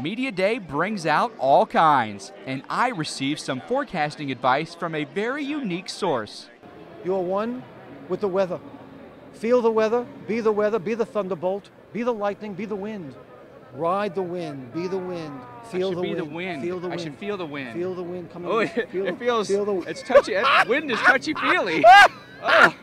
Media Day brings out all kinds, and I received some forecasting advice from a very unique source. You are one with the weather. Feel the weather, be the thunderbolt, be the lightning, be the wind. Ride the wind, be the wind, feel the wind. Feel the wind. I should feel the wind. Feel the wind coming. Oh, it feels, it's touchy. Wind is touchy-feely. Oh.